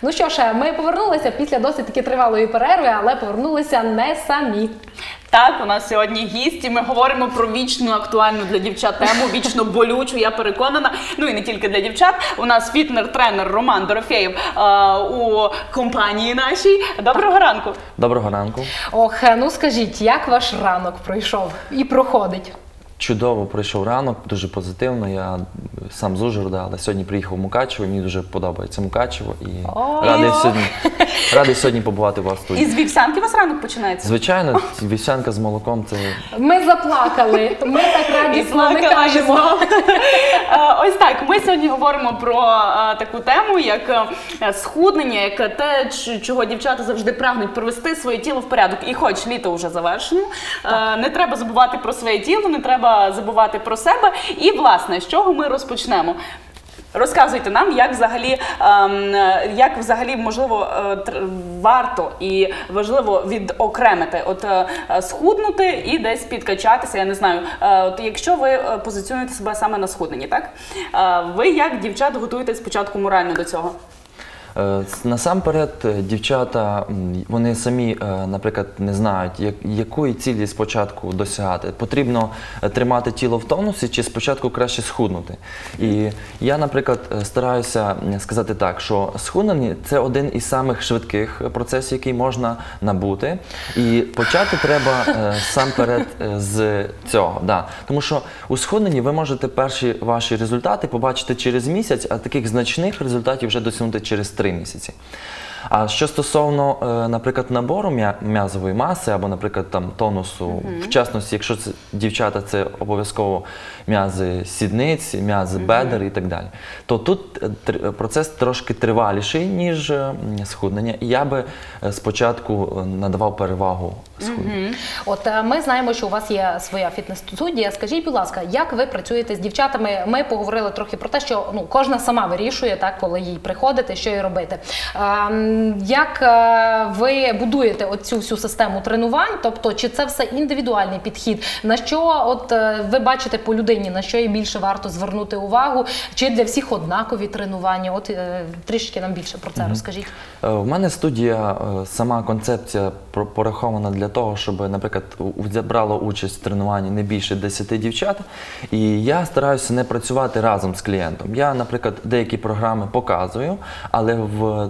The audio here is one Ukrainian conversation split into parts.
Ну що ж, ми повернулися після досить таки тривалої перерви, але повернулися не самі. Так, у нас сьогодні гість, і ми говоримо про вічно актуальну для дівчат тему, вічно болючу, я переконана. Ну і не тільки для дівчат. У нас фітнес-тренер Роман Дорофєєв у компанії нашій. Доброго ранку. Доброго ранку. Ох, ну скажіть, як ваш ранок пройшов і проходить? Чудово пройшов ранок, дуже позитивно. Я сам з Ужгорода, але сьогодні приїхав в Мукачево, мені дуже подобається Мукачево і радий сьогодні побувати у вас тут. І з вівсянки у вас ранок починається? Звичайно, вівсянка з молоком – це… Ми заплакали, ми так радісно не кажемо. Ось так, ми сьогодні говоримо про таку тему, як схуднення, як те, чого дівчата завжди прагнуть привести своє тіло в порядок. І хоч літо вже завершено, не треба забувати про своє тіло, не треба забувати про себе. І, власне, з чого ми розпочнемо? Розказуйте нам, як взагалі, можливо, варто і важливо відокремити, схуднути і десь підкачатися, я не знаю. Якщо ви позиціонуєте себе саме на схудненні, так? Ви як дівчат готуєтесь спочатку морально до цього? Насамперед, дівчата, вони самі, наприклад, не знають, якої цілі спочатку досягати. Потрібно тримати тіло в тонусі чи спочатку краще схуднути. І я, наприклад, стараюся сказати так, що схуднення – це один із самих швидких процесів, який можна набути. І почати треба насамперед з цього. Да. Тому що у схудненні ви можете перші ваші результати побачити через місяць, а таких значних результатів вже досягнути через 3 місяці. А що стосовно, наприклад, набору м'язової маси або, наприклад, тонусу, в частності, якщо це дівчата, це обов'язково м'язи сідниць, м'язи бедер і так далі, то тут процес трошки триваліший, ніж схуднення. І я би спочатку надавав перевагу схудненню. От ми знаємо, що у вас є своя фітнес-студія. Скажіть, будь ласка, як ви працюєте з дівчатами? Ми поговорили трохи про те, що кожна сама вирішує, так, коли їй приходити, що їй робити. Як ви будуєте оцю всю систему тренувань? Тобто, чи це все індивідуальний підхід? На що ви бачите по людині, на що їй більше варто звернути увагу? Чи для всіх однакові тренування? Трішки нам більше про це розкажіть. У мене студія, сама концепція порахована для того, щоб, наприклад, брало участь в тренуванні не більше 10 дівчат. І я стараюся не працювати разом з клієнтом. Я, наприклад, деякі програми показую, але в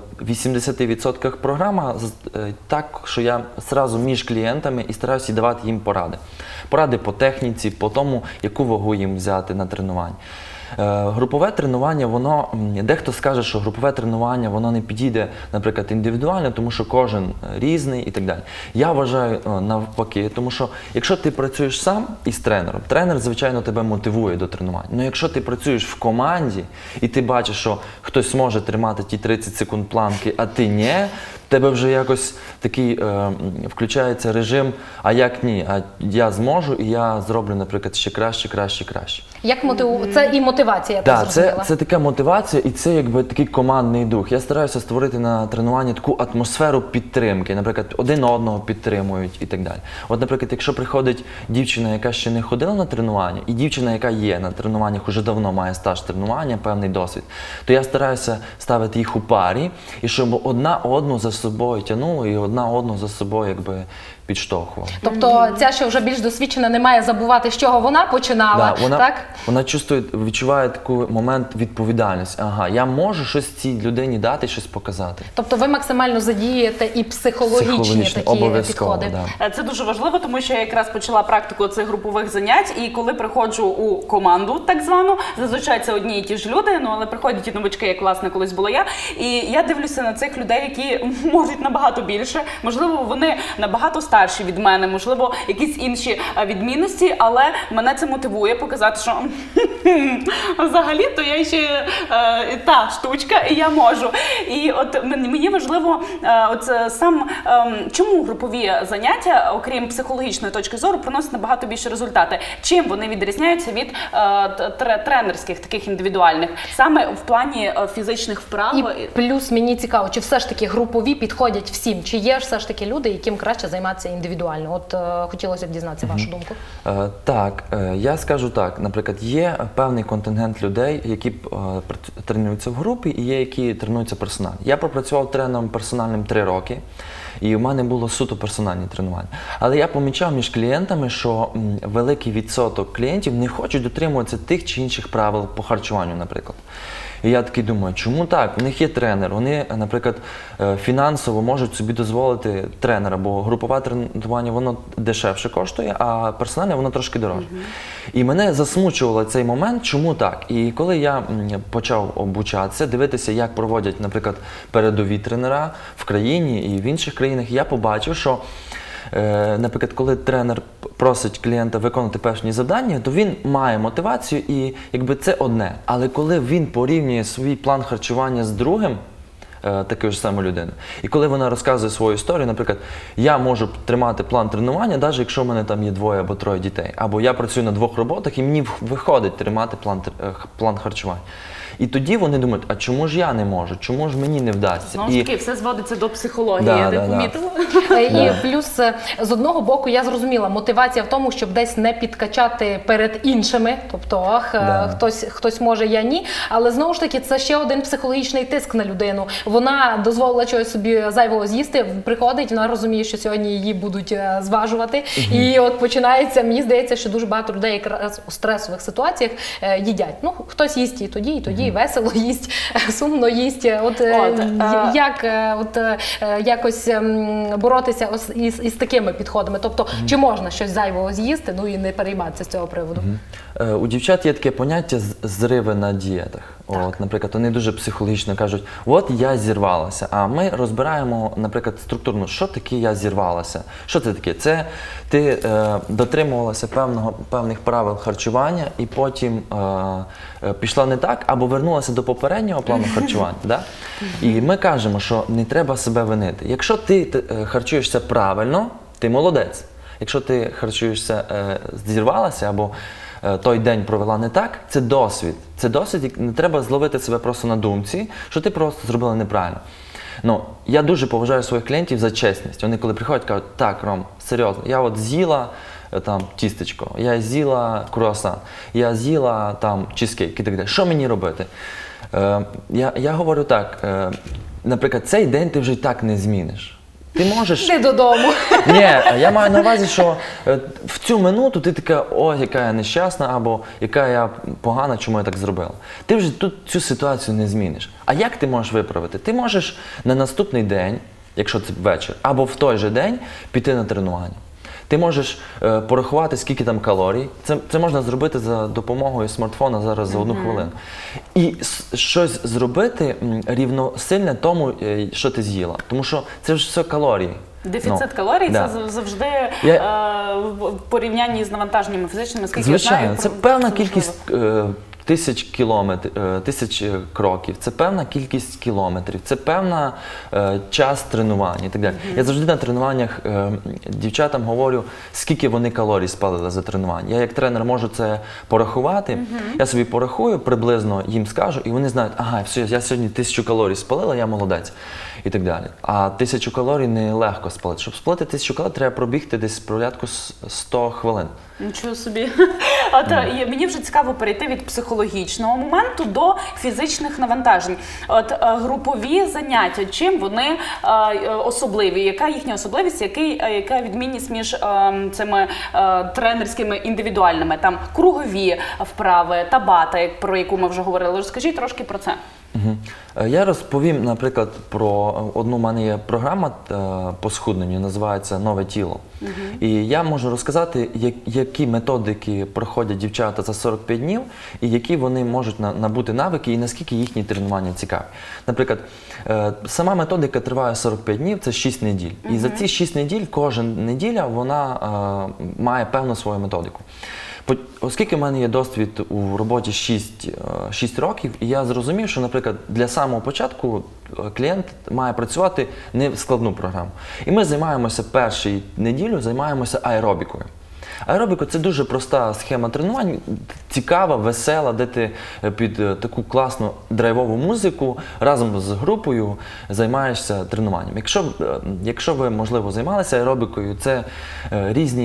80% програма так, що я одразу між клієнтами і стараюся давати їм поради. Поради по техніці, по тому, яку вагу їм взяти на тренування. Групове тренування, дехто скаже, що групове тренування, воно не підійде, наприклад, індивідуально, тому що кожен різний і так далі. Я вважаю навпаки, тому що якщо ти працюєш сам із тренером, тренер, звичайно, тебе мотивує до тренувань. Але якщо ти працюєш в команді і ти бачиш, що хтось може тримати ті 30 секунд планки, а ти ні, в тебе вже якось такий включається режим, а як ні, а я зможу і я зроблю, наприклад, ще краще, краще, краще. Це і мотивація, я зрозуміла. Це така мотивація і це якби такий командний дух. Я стараюся створити на тренуванні таку атмосферу підтримки, наприклад, один одного підтримують і так далі. От, наприклад, якщо приходить дівчина, яка ще не ходила на тренування, і дівчина, яка є на тренуваннях, уже давно має стаж тренування, певний досвід, то я стараюся ставити їх у парі, і щоб одна одну за собою тягнула і одна одну за собою якби підштовхувала. Тобто ця, що вже більш досвідчена, не має забувати, з чого вона починала, так? Вона відчуває такий момент відповідальності. Ага, я можу щось цій людині дати, щось показати. Тобто ви максимально задієте і психологічні такі підходи. Да. Це дуже важливо, тому що я якраз почала практику цих групових занять, і коли приходжу у команду, так звану, зазвичай це одні і ті ж люди, але приходять і новички, як, власне, колись була я, і я дивлюся на цих людей, які можуть набагато більше, можливо, вони набагато старші від мене, можливо, якісь інші відмінності, але мене це мотивує показати, що взагалі-то я ще та штучка, і я можу. І от мені важливо, чому групові заняття, окрім психологічної точки зору, приносять набагато більше результати? Чим вони відрізняються від тренерських, таких індивідуальних, саме в плані фізичних вправ? І плюс мені цікаво, чи все ж таки групові підходять всім? Чи є ж все ж таки люди, яким краще займатися індивідуально? От хотілося б дізнатися вашу думку. Так, я скажу так, наприклад, є певний контингент людей, які тренуються в групі, і є, які тренуються персонально. Я пропрацював тренером персональним 3 роки, і в мене було суто персональні тренування. Але я помічав між клієнтами, що великий відсоток клієнтів не хочуть дотримуватися тих чи інших правил по харчуванню, наприклад. І я такий думаю, чому так? У них є тренер, вони, наприклад, фінансово можуть собі дозволити тренера, бо групове тренування, воно дешевше коштує, а персональне воно трошки дорожче. І мене засмучувало цей момент, чому так? І коли я почав обучатися, дивитися, як проводять, наприклад, передові тренера в країні і в інших країнах, я побачив, що наприклад, коли тренер просить клієнта виконати певні завдання, то він має мотивацію і якби це одне. Але коли він порівнює свій план харчування з другим, такою ж самою людиною, і коли вона розказує свою історію, наприклад, я можу тримати план тренування, навіть якщо в мене там є 2 або 3 дітей, або я працюю на 2 роботах і мені виходить тримати план харчування. І тоді вони думають, а чому ж я не можу, чому ж мені не вдасться? Знову ж таки, все зводиться до психології, Да, я да, помітила. І плюс, з одного боку, я зрозуміла, мотивація в тому, щоб десь не підкачати перед іншими, тобто, хтось може, я ні, але знову ж таки, це ще один психологічний тиск на людину. Вона дозволила чогось собі зайвого з'їсти, приходить, вона розуміє, що сьогодні її будуть зважувати, і от починається, мені здається, що дуже багато людей якраз у стресових ситуаціях їдять. Ну, хтось їсть і тоді, весело їсть, сумно їсть. Як якось боротися із такими підходами? Тобто, чи можна щось зайвого з'їсти, ну і не перейматися з цього приводу? У дівчат є таке поняття зриви на дієтах. От, наприклад, вони дуже психологічно кажуть, от я зірвалася, а ми розбираємо, наприклад, структурно, що таке я зірвалася. Що це таке? Це ти дотримувалася певних правил харчування і потім пішла не так, або вернулася до попереднього плану харчування. Да? І ми кажемо, що не треба себе винити. Якщо ти харчуєшся правильно, ти молодець. Якщо ти харчуєшся, зірвалася або той день провела не так, це досвід. Це досвід, не треба зловити себе просто на думці, що ти просто зробила неправильно. Ну, я дуже поважаю своїх клієнтів за чесність. Вони коли приходять, кажуть, так, Ром, серйозно, я от з'їла там тістечко, я з'їла круасан, я з'їла там чизкейк і так далі. Що мені робити? Я говорю так, наприклад, цей день ти вже і так не зміниш. Ти можеш... Йди додому. Ні, я маю на увазі, що в цю минуту ти така, ой, яка я нещасна, або яка я погана, чому я так зробила. Ти вже тут цю ситуацію не зміниш. А як ти можеш виправити? Ти можеш на наступний день, якщо це вечір, або в той же день піти на тренування. Ти можеш порахувати, скільки там калорій. Це можна зробити за допомогою смартфона зараз за 1 хвилину. І щось зробити рівносильне тому, що ти з'їла. Тому що це ж все калорії. Дефіцит калорій да. це завжди в порівнянні з навантаженнями фізичними, скільки звичайно, я знаю. це певна кількість тисяч кроків, це певна кількість кілометрів, це певна час тренування і так далі. Я завжди на тренуваннях дівчатам говорю, скільки вони калорій спалили за тренування. Я як тренер можу це порахувати, я собі порахую, приблизно їм скажу, і вони знають, ага, все, я сьогодні 1000 калорій спалила, я молодець. І так далі. А 1000 калорій не легко спалити. Щоб спалити 1000 калорій, треба пробігти десь порядку 100 хвилин. Нічого собі. От мені вже цікаво перейти від психологічного моменту до фізичних навантажень. От групові заняття, чим вони особливі? Яка їхня особливість, яка відмінність між цими тренерськими індивідуальними? Там кругові вправи, табата, про яку ми вже говорили. Розкажіть трошки про це. Я розповім, наприклад, про одну, в мене є програма по схудненню, називається «Нове тіло». І я можу розказати, які методики проходять дівчата за 45 днів, і які вони можуть набути навики, і наскільки їхні тренування цікаві. Наприклад, сама методика триває 45 днів, це 6 неділь. І за ці 6 неділь, кожен неділя, вона має певну свою методику. Оскільки в мене є досвід у роботі 6 років, і я зрозумів, що, наприклад, для самого початку клієнт має працювати не в складну програму. І ми займаємося першу неділю, займаємося аеробікою. Аеробіка – це дуже проста схема тренувань, цікава, весела, де ти під таку класну драйвову музику разом з групою займаєшся тренуванням. Якщо ви, можливо, займалися аеробікою, це різні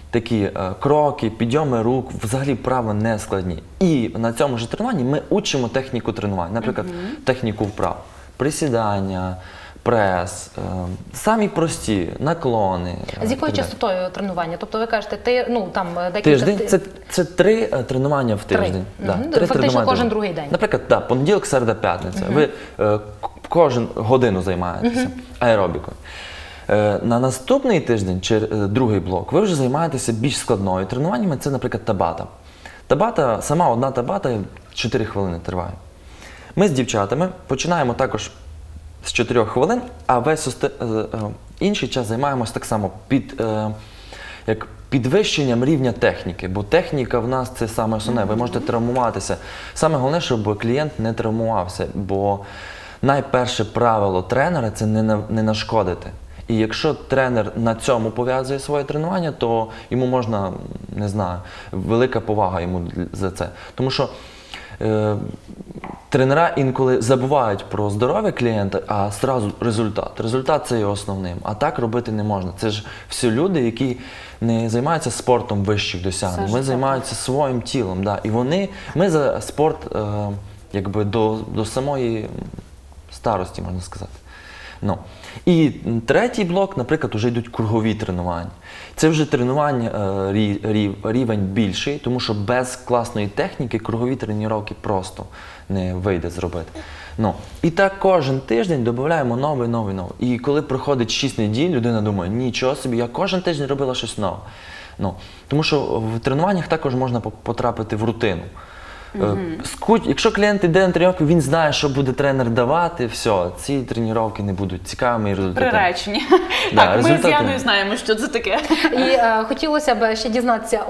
такі кроки, підйоми рук, взагалі вправи не складні. І на цьому ж тренуванні ми учимо техніку тренувань, наприклад, техніку вправ, присідання, прес, самі прості, наклони. З якою частотою тренування? Тобто ви кажете, декілька... Тиждень – це 3 тренування в тиждень. Да, 3 Фактично тренування в кожен тиждень. другий день. Наприклад, да, понеділок, середа, п'ятниця. Ви кожен годину займаєтеся аеробікою. На наступний тиждень, чи другий блок, ви вже займаєтеся більш складною тренуваннями. Це, наприклад, табата. Табата, сама одна табата 4 хвилини триває. Ми з дівчатами починаємо також з 4 хвилин, а весь інший час займаємося так само як підвищенням рівня техніки, бо техніка в нас це саме основне. Ви можете травмуватися. Саме головне, щоб клієнт не травмувався, бо найперше правило тренера – це не нашкодити. І якщо тренер на цьому пов'язує своє тренування, то йому можна, не знаю, велика повага йому за це. Тому що тренера інколи забувають про здоров'я клієнта, а одразу результат. Результат – це є основним. А так робити не можна. Це ж всі люди, які не займаються спортом вищих досягнень. Вони займаються своїм тілом. Да. І ми за спорт якби до самої старості, можна сказати. Ну. І третій блок, наприклад, вже йдуть кругові тренування. Це вже тренування рівень більший, тому що без класної техніки кругові тренування просто не вийде зробити. Ну. І так кожен тиждень додаємо новий. І коли проходить 6 неділь, людина думає, нічого собі, я кожен тиждень робила щось нове. Ну. Тому що в тренуваннях також можна потрапити в рутину. Якщо клієнт йде на тренування, він знає, що буде тренер давати, все, ці тренування не будуть цікавими і результативними. Приречені. Так, ми з Яною знаємо, що це таке. І хотілося б ще дізнатися,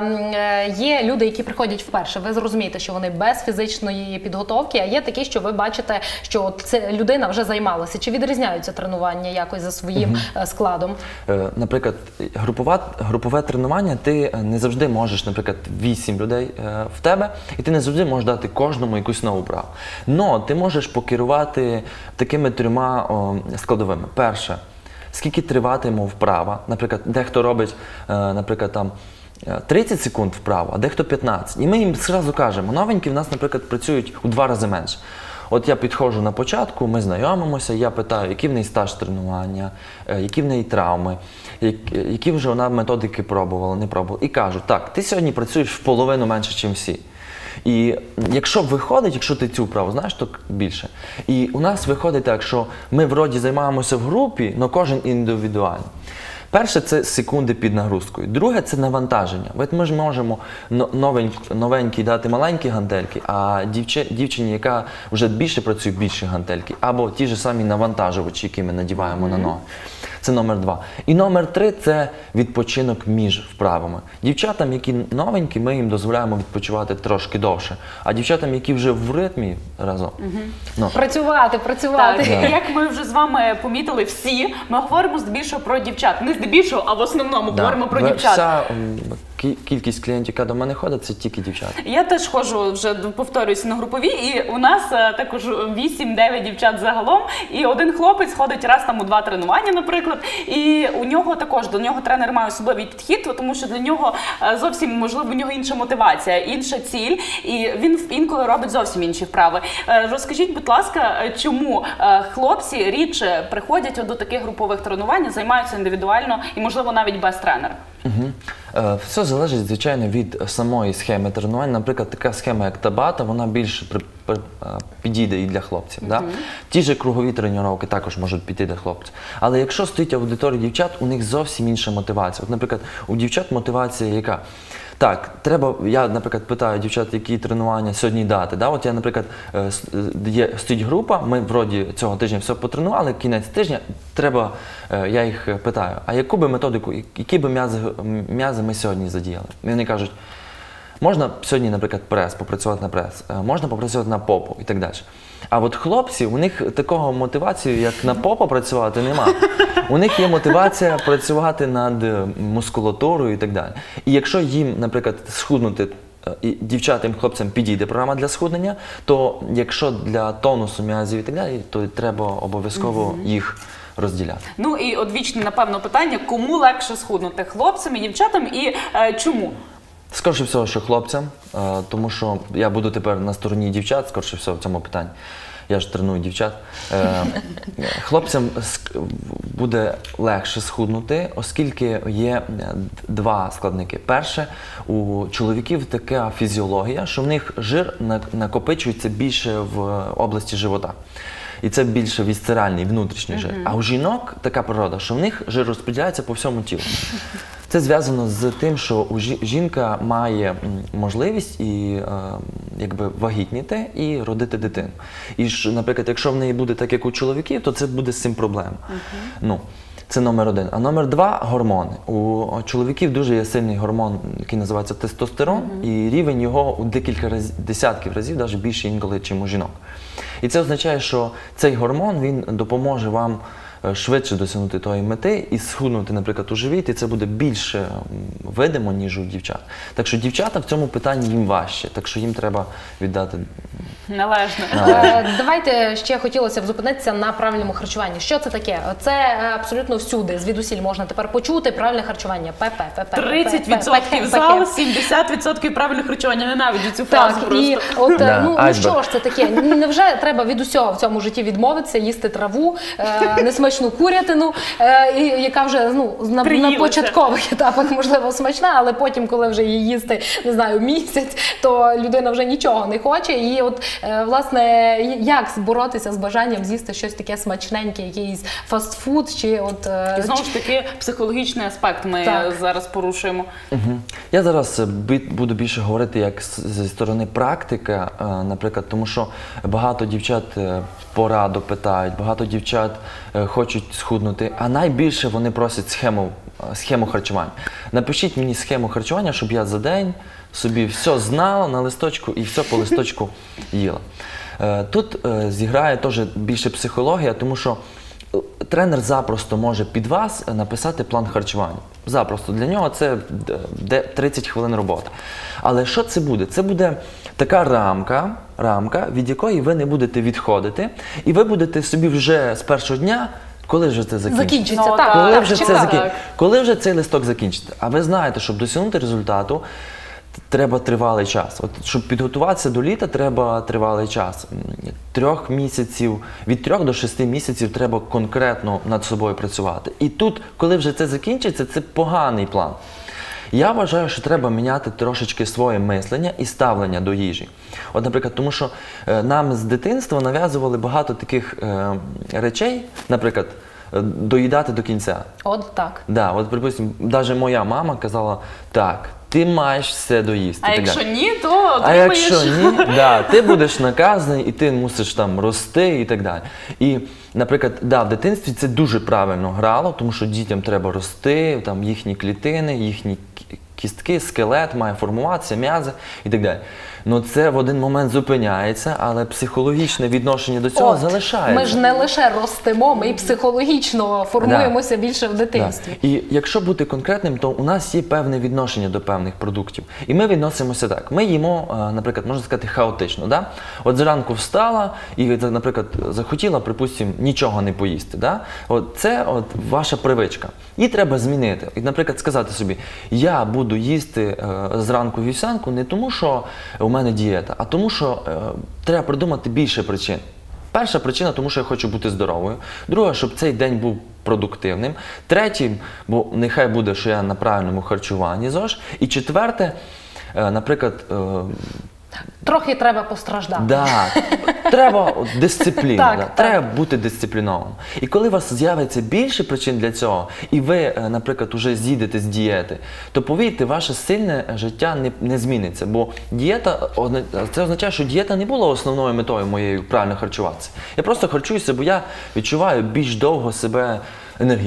є люди, які приходять вперше, ви зрозумієте, що вони без фізичної підготовки, а є такі, що ви бачите, що ця людина вже займалася. Чи відрізняються тренування якось за своїм складом? Наприклад, групове тренування, ти не завжди можеш, наприклад, 8 людей в тебе, і ти не завжди можеш дати кожному якусь нову вправу. Но ти можеш покерувати такими 3 складовими. Перше, скільки триватиме вправа. Наприклад, дехто робить, наприклад, 30 секунд вправо, а дехто 15. І ми їм одразу кажемо, новенькі в нас, наприклад, працюють у 2 рази менше. От я підходжу на початку, ми знайомимося, я питаю, який в неї стаж тренування, які в неї травми, які вже вона методики пробувала, не пробувала. І кажу, так, ти сьогодні працюєш в половину менше, ніж всі. І якщо виходить, якщо ти цю вправу знаєш, то більше. І у нас виходить так, що ми вроді займаємося в групі, але кожен індивідуально. Перше – це секунди під нагрузкою. Друге – це навантаження. Ми ж можемо новенькій дати маленькі гантельки, а дівчині, яка вже більше працює, більші гантельки. Або ті ж самі навантажувачі, які ми надіваємо на ноги. Це номер 2. І номер 3 – це відпочинок між вправами. Дівчатам, які новенькі, ми їм дозволяємо відпочивати трошки довше. А дівчатам, які вже в ритмі разом. Працювати. Так, як ми вже з вами помітили всі, ми говоримо здебільшого про дівчат. Не здебільшого, а в основному говоримо про дівчат. Вся кількість клієнтів, яка до мене ходить, це тільки дівчата. Я теж ходжу, вже повторююся, на групові, і у нас також 8-9 дівчат загалом, і один хлопець ходить раз там у 2 тренування, наприклад, і у нього також, до нього тренер має особливий підхід, тому що для нього зовсім, можливо, у нього інша мотивація, інша ціль, і він інколи робить зовсім інші вправи. Розкажіть, будь ласка, чому хлопці рідше приходять до таких групових тренувань, займаються індивідуально і, можливо, навіть без тренера? Все залежить, звичайно, від самої схеми тренувань. Наприклад, така схема, як табата, вона більше підійде і для хлопців. Да? Ті ж кругові тренування також можуть піти для хлопців. Але якщо стоїть аудиторія дівчат, у них зовсім інша мотивація. От, наприклад, у дівчат мотивація яка? Так, я, наприклад, питаю дівчат, які тренування сьогодні дати. Да? От я, наприклад, стоїть група, ми вроді цього тижня все потренували, кінець тижня, я їх питаю, а яку би методику, які би м'язи ми сьогодні задіяли? І вони кажуть, можна сьогодні, наприклад, прес, попрацювати на прес, можна попрацювати на попу і так далі. А от хлопці, у них такого мотивації, як на попу працювати, немає. У них є мотивація працювати над мускулатурою і так далі. І якщо їм, наприклад, схуднути, і дівчатам, хлопцям підійде програма для схуднення, то якщо для тонусу м'язів і так далі, то треба обов'язково їх розділяти. Ну і одвічне, напевно, питання, кому легше схуднути, хлопцям і дівчатам, і чому? Скоріше всього, що хлопцям, тому що я буду тепер на стороні дівчат, скоріше всього, в цьому питанні. Я ж треную дівчат. Хлопцям буде легше схуднути, оскільки є два складники. Перше, у чоловіків така фізіологія, що в них жир накопичується більше в області живота. І це більше вісцеральний, внутрішній жир. А у жінок така природа, що в них жир розподіляється по всьому тілу. Це зв'язано з тим, що жінка має можливість якби вагітніти і родити дитину. І, наприклад, якщо в неї буде так, як у чоловіків, то це буде з цим проблема. Ну, це номер один. А номер два – гормони. У чоловіків дуже є сильний гормон, який називається тестостерон, і рівень його у декілька десятків разів, навіть більше інколи, ніж у жінок. І це означає, що цей гормон, він допоможе вам швидше досягнути тої мети і схуднути, наприклад, у живіт, і це буде більше видимо, ніж у дівчат. Так що дівчата в цьому питанні їм важче, так що їм треба віддати Належно. Давайте ще хотілося б зупинитися на правильному харчуванні. Що це таке? Це абсолютно всюди, звідусіль можна тепер почути правильне харчування. 30% зал, 70% правильне харчування. Ненавиджу цю фразу Так, просто. і от, ну що айсберг. ж це таке? Невже треба від усього в цьому житті відмовитися, їсти траву, несмачну курятину, яка вже на початкових етапах, можливо, смачна, але потім, коли вже її їсти, не знаю, місяць, то людина вже нічого не хоче. І от, власне, як боротися з бажанням з'їсти щось таке смачненьке, якийсь фастфуд, чи от... І знову ж таки, психологічний аспект ми зараз порушуємо. Я зараз буду більше говорити як зі сторони практика, наприклад, тому що багато дівчат пораду питають, багато дівчат хочуть схуднути, а найбільше вони просять схему харчування. Напишіть мені схему харчування, щоб я за день собі все знала на листочку і все по листочку їла. Тут зіграє теж більше психологія, тому що тренер запросто може під вас написати план харчування. Запросто. Для нього це 30 хвилин роботи. Але що це буде? Це буде така рамка, від якої ви не будете відходити, і ви будете собі вже з першого дня, коли вже це закінчиться? Ну, так. Коли вже цей листок закінчиться? А ви знаєте, щоб досягнути результату, треба тривалий час. От, щоб підготуватися до літа, треба тривалий час. Від 3 до 6 місяців треба конкретно над собою працювати. І тут, коли вже це закінчиться, це поганий план. Я вважаю, що треба міняти трошечки своє мислення і ставлення до їжі. От, наприклад, тому що нам з дитинства нав'язували багато таких речей, наприклад, доїдати до кінця. От так. Да, от, припустимо, навіть моя мама казала, так, ти маєш все доїсти. А якщо ні, то отримаєш. А якщо ні, да, ти будеш наказаний і ти мусиш там рости і так далі. І, наприклад, да, в дитинстві це дуже правильно грало, тому що дітям треба рости, там їхні клітини, їхні кістки, скелет має формуватися, м'язи і так далі. Ну це в один момент зупиняється, але психологічне відношення до цього залишається. Ми ж не лише ростемо, ми і психологічно формуємося більше в дитинстві. І якщо бути конкретним, то у нас є певне відношення до певних продуктів. І ми відносимося так. Ми їмо, наприклад, можна сказати, хаотично. Да? От зранку встала і, наприклад, захотіла, припустимо, нічого не поїсти. Да? От це ваша привичка. Її треба змінити. І, наприклад, сказати собі, я буду їсти зранку вівсянку не тому, що у мене дієта, а тому, що треба придумати більше причин. Перша причина, тому що я хочу бути здоровою. Друга, щоб цей день був продуктивним. Третє, бо нехай буде, що я на правильному харчуванні ЗОЖ. І четверте, наприклад, трохи треба постраждати. Да, треба дисципліна, Так. треба бути дисциплінованим. І коли у вас з'явиться більше причин для цього, і ви, наприклад, уже з'їдете з дієти, то повірте, ваше сильне життя не зміниться. Бо дієта, це означає, що дієта не була основною метою моєю правильно харчуватися. Я просто харчуюся, бо я відчуваю більш довго себе енергійним.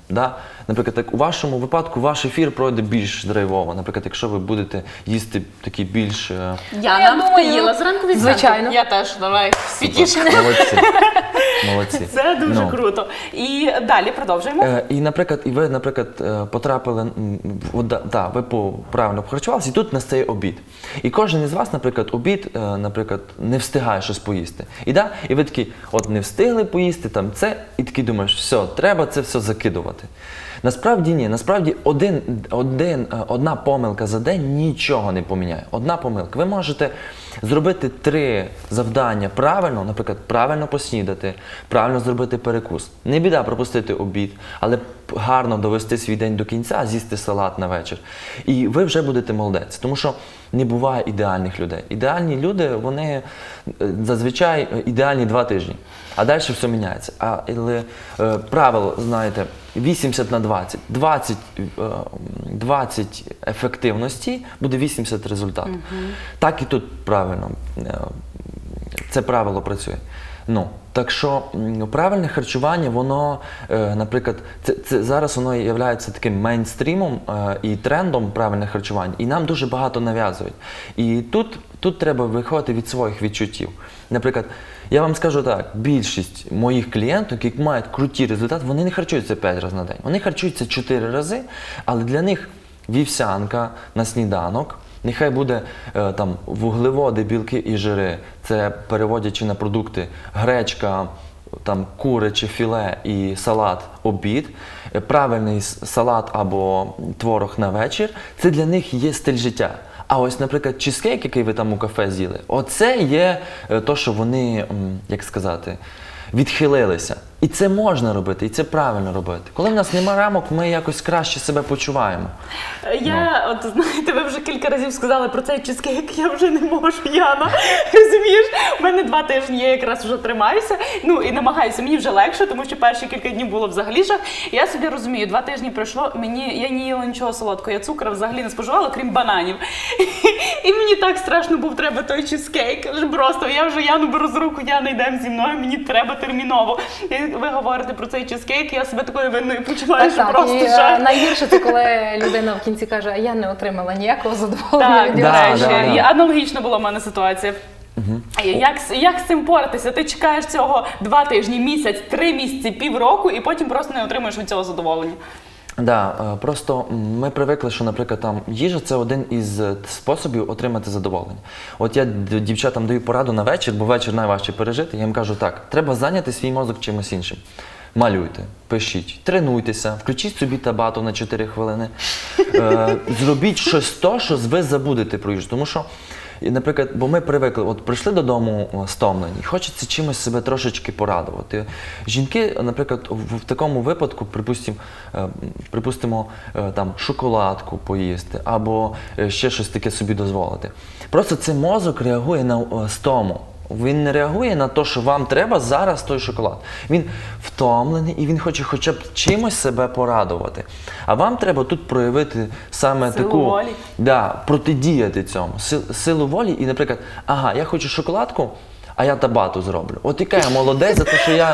Да? Наприклад, так, у вашому випадку ваш ефір пройде більш драйвово. Наприклад, якщо ви будете їсти такі більш... Яна, Я думаю, ти їла зранку від звичайно. Я теж, давай, світіше. Молодці. Молодці. Це дуже Ну. круто. І далі продовжуємо. І, наприклад, ви, потрапили, ви правильно похарчувалися, і тут настає обід. І кожен із вас, наприклад, обід, не встигає щось поїсти. І ви такі, от не встигли поїсти, там це, і такий думаєш, все, треба це все закидувати. Насправді ні, насправді одна помилка за день нічого не поміняє. Одна помилка. Ви можете зробити 3 завдання правильно, наприклад, правильно поснідати, правильно зробити перекус. Не біда пропустити обід, але гарно довести свій день до кінця, з'їсти салат на вечір. І ви вже будете молодець, тому що не буває ідеальних людей. Ідеальні люди, вони зазвичай ідеальні 2 тижні, а далі все міняється. Але правило, знаєте, 80 на 20. 20 ефективності буде 80 результату. Так і тут правильно. Це правило працює. Так що правильне харчування, воно, наприклад, зараз воно є таким мейнстрімом і трендом правильне харчування, і нам дуже багато нав'язують. І тут треба виходити від своїх відчуттів. Наприклад, я вам скажу так, більшість моїх клієнтів, які мають круті результати, вони не харчуються 5 разів на день. Вони харчуються 4 рази, але для них вівсянка на сніданок, нехай буде там вуглеводи, білки і жири, це переводячи на продукти гречка, там куряче філе і салат обід, правильний салат або творог на вечір, це для них є стиль життя. А ось, наприклад, чизкейк, який ви там у кафе з'їли, оце є то, що вони, як сказати, відхилилися. І це можна робити, і це правильно робити. Коли в нас нема рамок, ми якось краще себе почуваємо. Знаєте, ви вже кілька разів сказали про цей чизкейк, я вже не можу, Яна. Розумієш? У мене 2 тижні, я якраз вже тримаюся, і намагаюся, мені вже легше, тому що перші кілька днів було взагалі жах. Я собі розумію, 2 тижні пройшло, я не їла нічого солодкого, я цукру взагалі не споживала, крім бананів. І мені так страшно був треба той чизкейк. Просто я вже Яну беру з руку, Яна, йдемо зі мною, мені треба терміново. Ви говорите про цей чизкейк, я себе такою винною почуваю, що просто жах. Найгірше це, коли людина в кінці каже, а я не отримала ніякого задоволення від речі. Аналогічна була в мене ситуація. Як з цим поратися? Ти чекаєш цього 2 тижні, місяць, 3 місяці, півроку, і потім просто не отримуєш від цього задоволення. Просто ми привикли, що, наприклад, їжа – це один із способів отримати задоволення. От я дівчатам даю пораду на вечір, бо вечір найважче пережити, я їм кажу так, треба зайняти свій мозок чимось іншим. Малюйте, пишіть, тренуйтеся, включіть собі табату на 4 хвилини, зробіть щось то, що ви забудете про їжу. Тому що, наприклад, бо ми привикли, от прийшли додому стомлені, хочеться чимось себе трошечки порадувати. Жінки, наприклад, в такому випадку, припустимо, там шоколадку поїсти або ще щось таке собі дозволити. Просто цей мозок реагує на стому. Він не реагує на те, що вам треба зараз той шоколад. Він втомлений і він хоче хоча б чимось себе порадувати. А вам треба тут проявити саме силу таку... волі. Протидіяти цьому. Силу волі і, наприклад, я хочу шоколадку, а я табату зроблю. От яка я молодець за те, що я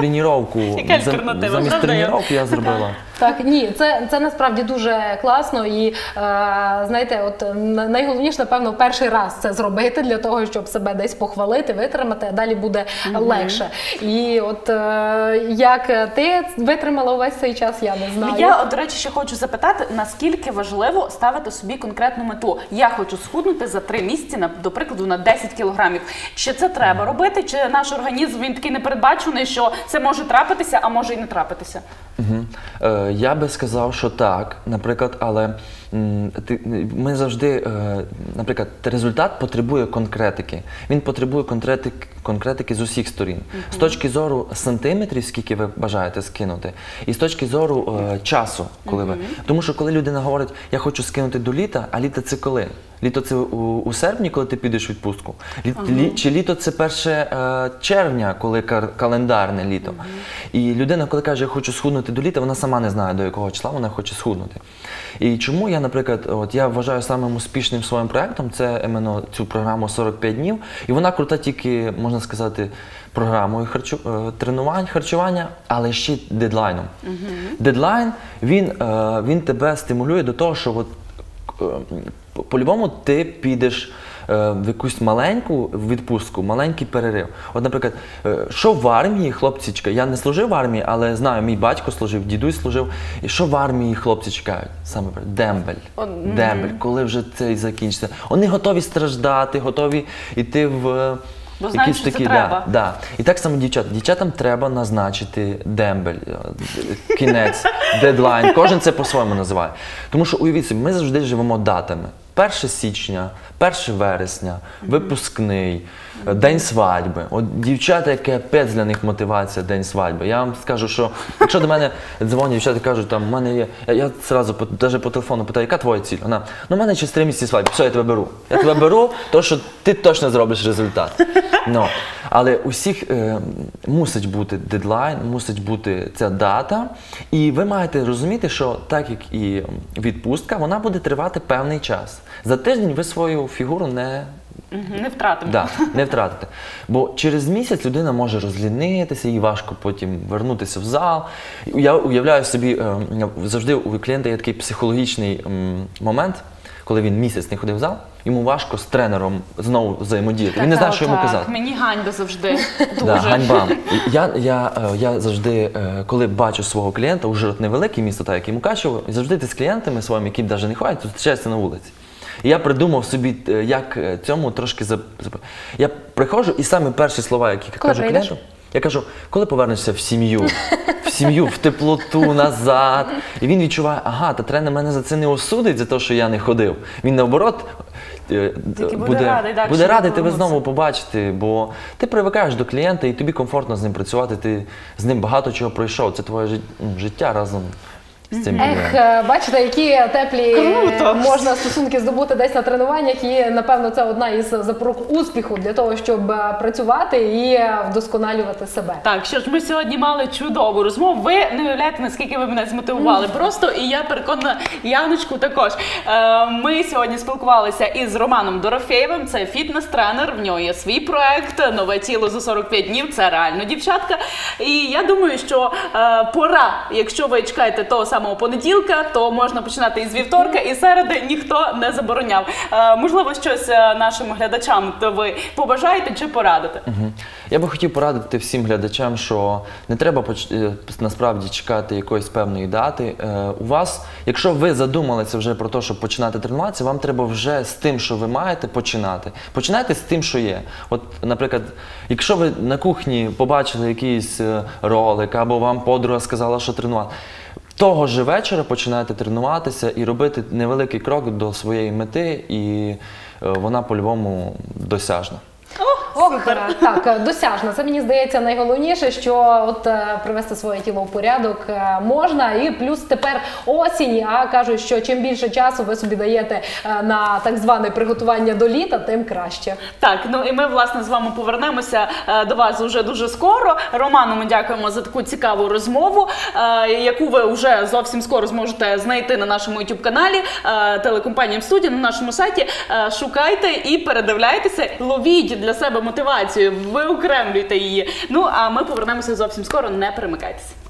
замість тренування я зробила. Так, ні, це насправді дуже класно і, знаєте, от найголовніше, напевно, перший раз це зробити для того, щоб себе десь похвалити, витримати, а далі буде легше. І от як ти витримала увесь цей час, я не знаю. Я, до речі, ще хочу запитати, наскільки важливо ставити собі конкретну мету. Я хочу схуднути за 3 місяці, до прикладу, на 10 кілограмів. Чи це треба робити, чи наш організм, він такий непередбачений, що це може трапитися, а може і не трапитися? Я би сказав, що так, наприклад, але ми завжди, наприклад, результат потребує конкретики. Він потребує конкретики з усіх сторін. З точки зору сантиметрів, скільки ви бажаєте скинути, і з точки зору часу, коли ви. Тому що коли людина говорить, я хочу скинути до літа, а літо це коли? Літо це у серпні, коли ти підеш у відпустку? Чи літо це 1 червня, коли календарне літо? І людина, коли каже, я хочу схуднути до літа, вона сама не знає, до якого числа вона хоче схуднути. І чому я, наприклад, я вважаю самим успішним своїм проєктом, це іменно цю програму 45 днів, і вона крута тільки, можна сказати, програмою тренувань, харчування, але ще й дедлайном. Дедлайн, він тебе стимулює до того, що от, по-любому ти підеш в якусь маленьку відпустку, маленький перерив. От, наприклад, що в армії, хлопці, я не служив в армії, але знаю, мій батько служив, дідусь служив. І що в армії хлопці чекають? Саме дембель. Дембель, коли вже це закінчиться. Вони готові страждати, готові йти в... Бо знають, що це треба. Да. І так само дівчатам треба назначити дембель, кінець, дедлайн. Кожен це по-своєму називає. Тому що, уявіть собі, ми завжди живемо датами. 1 січня, 1 вересня, випускний, день свадьби. От дівчата, яке капець для них мотивація, день свадьби. Я вам скажу, що якщо до мене дзвонять дівчата, кажуть, там, в мене є, я одразу навіть по телефону питаю, яка твоя ціль? Вона, ну, в мене через 3 місяці свадьби, все, я тебе беру. Я тебе беру, то що ти точно зробиш результат. No. Але у всіх мусить бути дедлайн, мусить бути ця дата. І ви маєте розуміти, що так як і відпустка, вона буде тривати певний час. За тиждень ви свою фігуру не втратимо. Да, не втратите. Бо через місяць людина може розлінитися, їй важко потім вернутися в зал. Я уявляю собі, завжди у клієнта є такий психологічний момент, коли він місяць не ходив в зал, йому важко з тренером знову взаємодіяти. Він не знає, що йому казати. Мені ганьба завжди. Дуже. Да, ганьба. Я завжди, коли бачу свого клієнта, уже невелике місто, так як і Мукачево, і завжди ти з клієнтами своїми, які навіть не ходять, зустрічаєшся на вулиці. І я придумав собі, як цьому трошки Я приходжу, і саме перші слова, які кажу клієнту, я кажу, коли повернешся в сім'ю, в теплоту, назад. І він відчуває, ага, та тренер мене за це не осудить, за те, що я не ходив. Він, наоборот, буде радий тебе знову побачити, бо ти привикаєш до клієнта і тобі комфортно з ним працювати, ти з ним багато чого пройшов, це твоє життя разом з цим клієнтом. Бачите, які теплі можна стосунки здобути десь на тренуваннях, і, напевно, це одна із запорук успіху для того, щоб працювати і вдосконалювати себе. Так, що ж, ми сьогодні мали чудову розмову. Ви не уявляєте, наскільки ви мене змотивували. Просто, і я переконана, Яночку також. Ми сьогодні спілкувалися із Романом Дорофєєвим, це фітнес-тренер, в нього є свій проект «Нове тіло за 45 днів», це реально дівчатка. І я думаю, що пора, якщо ви чекаєте того самого понеділка, то можна починати із вівторка, і середи ніхто не забороняв. Можливо, щось нашим глядачам ви побажаєте чи порадите? Я би хотів порадити всім глядачам, що не треба насправді чекати якоїсь певної дати. У вас, якщо ви задумалися вже про те, щоб починати тренуватися, вам треба вже з тим, що ви маєте, починати. Починайте з тим, що є. От, наприклад, якщо ви на кухні побачили якийсь ролик, або вам подруга сказала, що тренувати, того ж вечора починаєте тренуватися і робити невеликий крок до своєї мети, і вона по-любому досяжна. Так, досяжна. Це, мені здається, найголовніше, що от привести своє тіло в порядок можна. І плюс тепер осінь, а кажуть, що чим більше часу ви собі даєте на так зване приготування до літа, тим краще. Так, ну і ми, власне, з вами повернемося до вас уже дуже скоро. Роману ми дякуємо за таку цікаву розмову, яку ви вже зовсім скоро зможете знайти на нашому YouTube-каналі, телекомпанія «Студія», на нашому сайті. Шукайте і передивляйтеся, ловіть для себе мотивацію, виокремлюйте її. Ну, а ми повернемося зовсім скоро, не перемикайтеся.